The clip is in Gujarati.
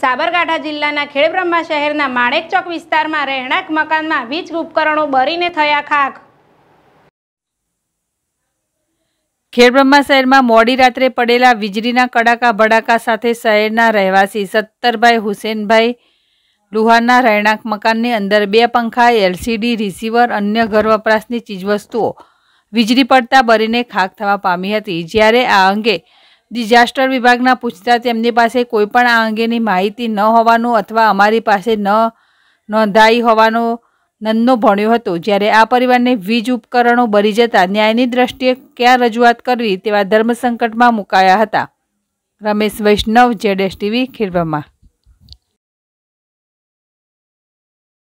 સાબરકાંઠા જિલ્લાના ખેડબ્રહ્મા શહેરના માણેકચોક વિસ્તારમાં રહેણાંક મકાનમાં વીજ ઉપકરણો બળીને થયા ખાખ। ખેડબ્રહ્મા શહેરમાં મોડી રાત્રે પડેલા વીજળીના કડાકા ભડાકા સાથે શહેરના રહેવાસી સત્તરભાઈ હુસેનભાઈ લુહારના રહેણાંક મકાનની અંદર 2 પંખા, LCD, રિસીવર, અન્ય ઘર વપરાશની ચીજવસ્તુઓ વીજળી પડતા બળીને ખાખ થવા પામી હતી। જ્યારે આ અંગે ડિઝાસ્ટર વિભાગના પૂછતા તેમની પાસે કોઈપણ આ અંગેની માહિતી ન હોવાનું અથવા અમારી પાસે ન નોંધાઈ હોવાનો નન્નો ભણ્યો હતો। જ્યારે આ પરિવારને વીજ ઉપકરણો બળી જતા ન્યાયની દ્રષ્ટિએ ક્યાં રજૂઆત કરવી તેવા ધર્મસંકટમાં મુકાયા હતા। રમેશ વૈષ્ણવ, ZSTV, ખેડબ્રહ્મા।